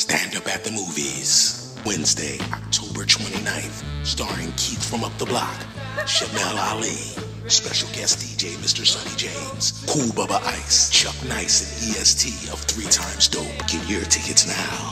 Stand Up at the Movies, Wednesday, October 29th, starring Keith from Up the Block, Shamel Ali, special guest DJ Mr. Sonny James, Cool Bubba Ice, Chuck Nice and EST of 3 Times Dope. Get your tickets now.